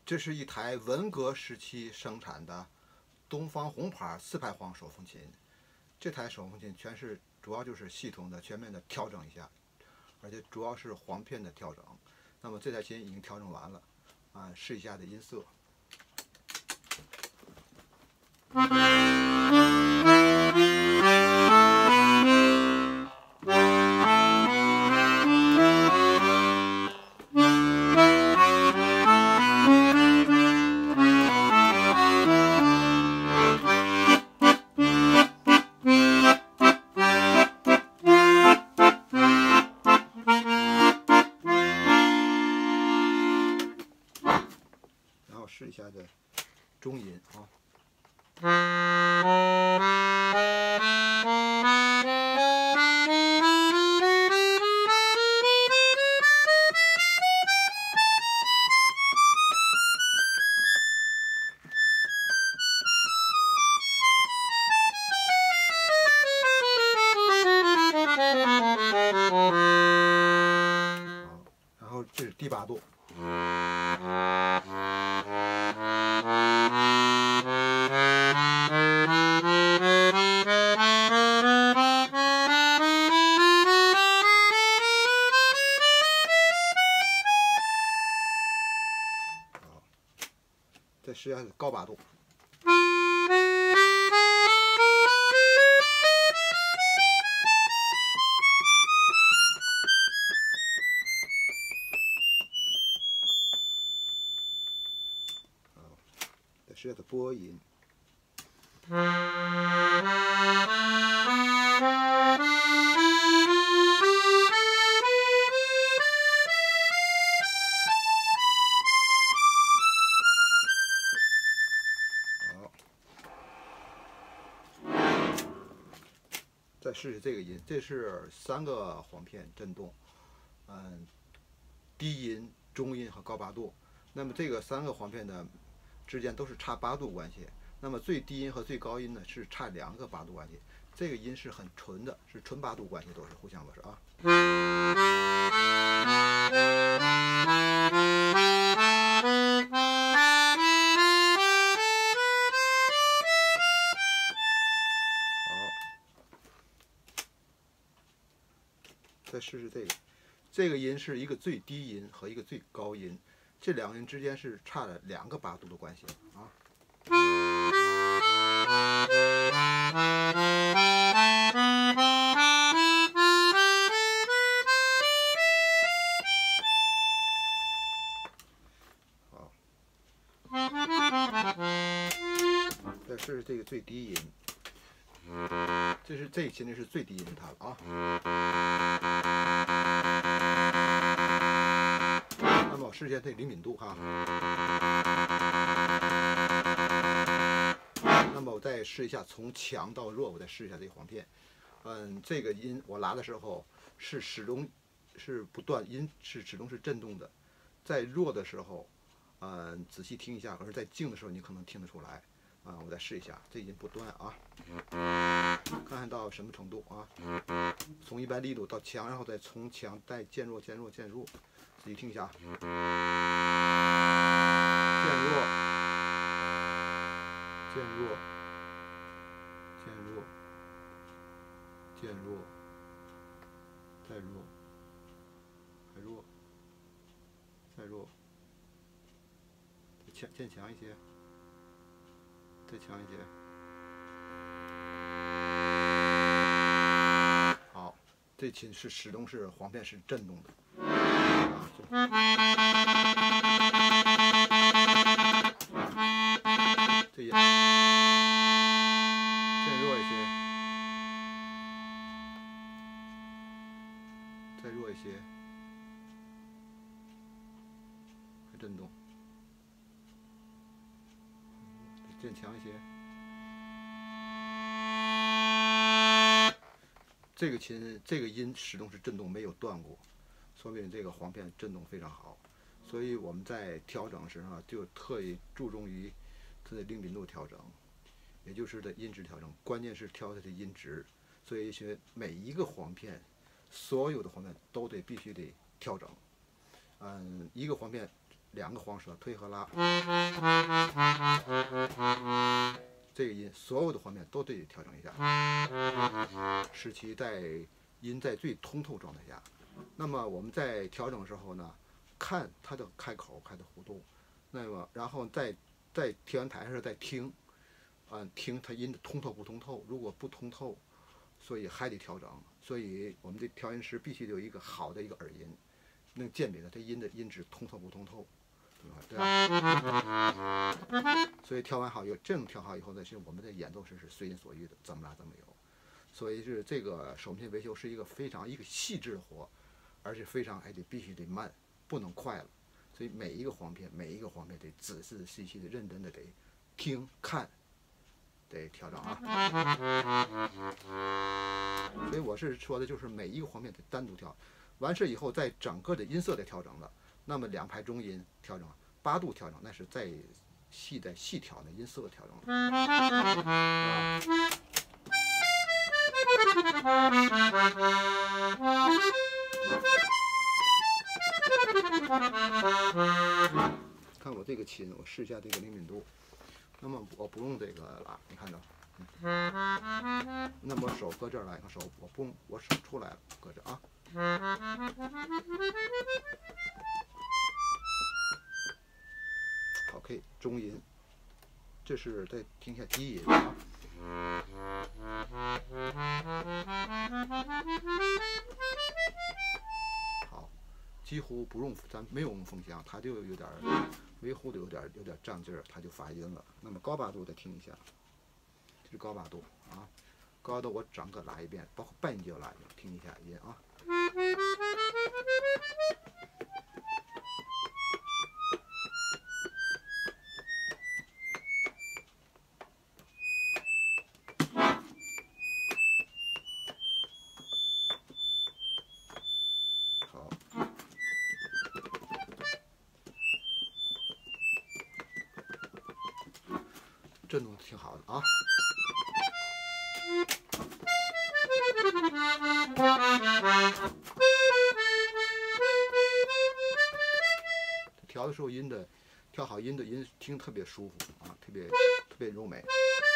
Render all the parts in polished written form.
这是一台文革时期生产的东方红牌4拍簧手风琴。这台手风琴主要就是系统的、全面的调整一下，而且主要是簧片的调整。那么这台琴已经调整完了，试一下的音色。试一下的中音啊。然后这是第8度。再试一下高8度。再试一下波音。再试试这个音，这是3个簧片振动，低音、中音和高8度。那么这个3个簧片呢之间都是差8度关系。那么最低音和最高音呢是差2个8度关系。这个音是很纯的，是纯8度关系，都是互相都是啊。再试试这个音是一个最低音和一个最高音，这2个音之间是差了2个8度的关系啊。好，再试试这个最低音。这个琴是最低音它了啊。那么我试一下这灵敏度哈。那么我再试一下从强到弱，我再试一下这个簧片。这个音我拉的时候是始终是不断，音是始终是震动的。在弱的时候，仔细听一下，而在静的时候你可能听得出来。我再试一下，这音不断啊，看看到什么程度啊？从一般力度到强，然后再从强再渐弱，渐弱，渐弱，仔细听一下，渐弱，渐弱，渐弱，渐弱，再弱，还弱，再弱，渐强一些。再强一些，好，这琴是始终是簧片是震动的，这也渐弱一些，再弱一些，还震动。渐强一些，这个琴这个音始终是震动没有断过，说明这个簧片震动非常好。所以我们在调整时候就特意注重于它的灵敏度调整，也就是它的音质调整，关键是调它的音质。所以说每一个簧片，所有的簧片都必须得调整。一个簧片 2个黄舌推和拉，这个音所有的黄片都得调整一下，使其音在最通透状态下。那么我们在调整的时候呢，看它的开口、开的弧度，那么然后在调音台上再听，听它音的通透不通透，如果不通透，所以还得调整。所以我们的调音师必须有一个好的一个耳音，能鉴别它音的音质通透不通透，对吧？所以调完好以后，这种调好以后呢，是我们的演奏是随心所欲的，怎么拉怎么有。所以是这个手面维修是一个非常细致的活，而且必须得慢，不能快了。所以每一个簧片得仔细细细的、认真的得听看，得调整啊。所以我是说的就是每一个簧片得单独调，完事以后在整个的音色得调整了。那么2拍中音调整，8度调整，那是在细调的音色调整了。看我这个琴，我试一下这个灵敏度。那么我不用这个拉，你看着。那么手搁这儿来，看手，我不用，我手出来了，搁这啊。OK， 中音，这是再听一下低音啊。好，几乎不用，咱没有用风箱，它就有点维护的有点胀劲儿，它就发音了。那么高8度再听一下，这是高8度啊，高8度我整个拉一遍，包括半音阶拉一遍，听一下音啊。震动挺好的啊。调的时候调好音的音听特别舒服啊，特别柔美。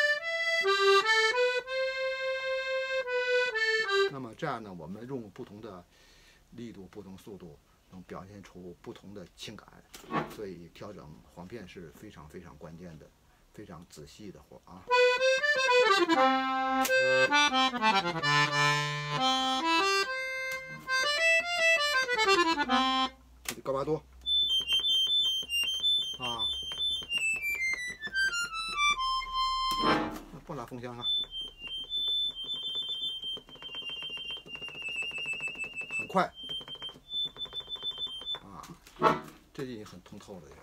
那么这样呢，我们用不同的力度、不同速度，能表现出不同的情感。所以调整簧片是非常关键的。非常仔细的活啊！高8度啊，不拉风箱啊，很快啊，这已经很通透了呀。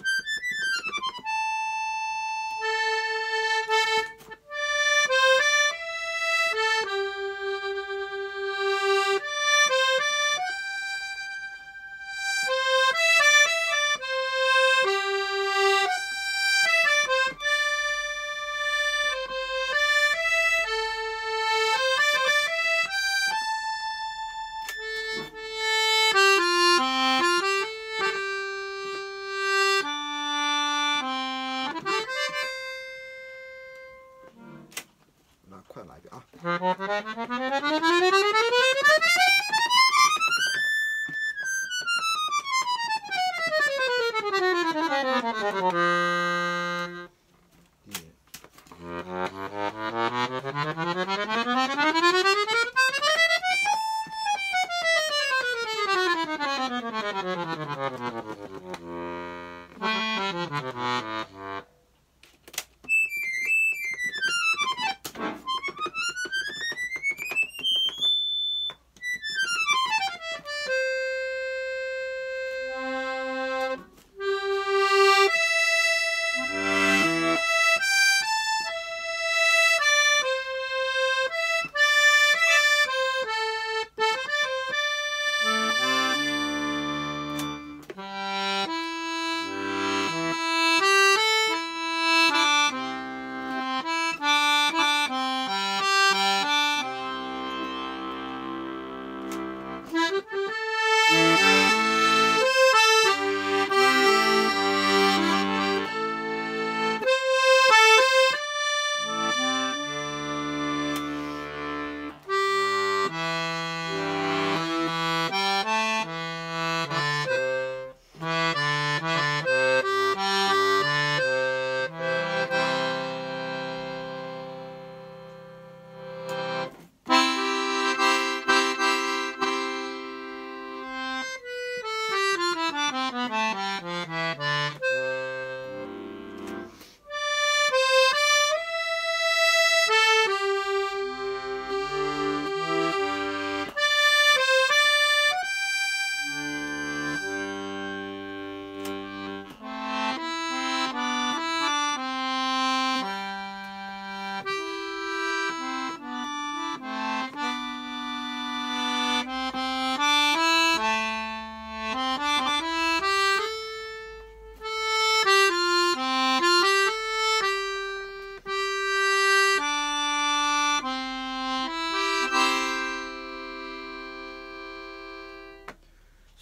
快来一遍啊！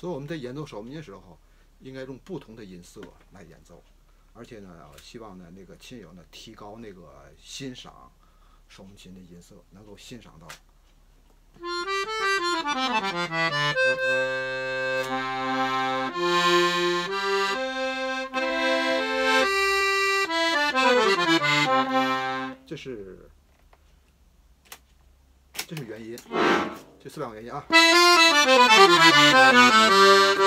所以我们在演奏手风琴的时候，应该用不同的音色来演奏，而且呢，希望呢那个亲友呢提高那个欣赏手风琴的音色，能够欣赏到。这是原音，这4两个原音啊。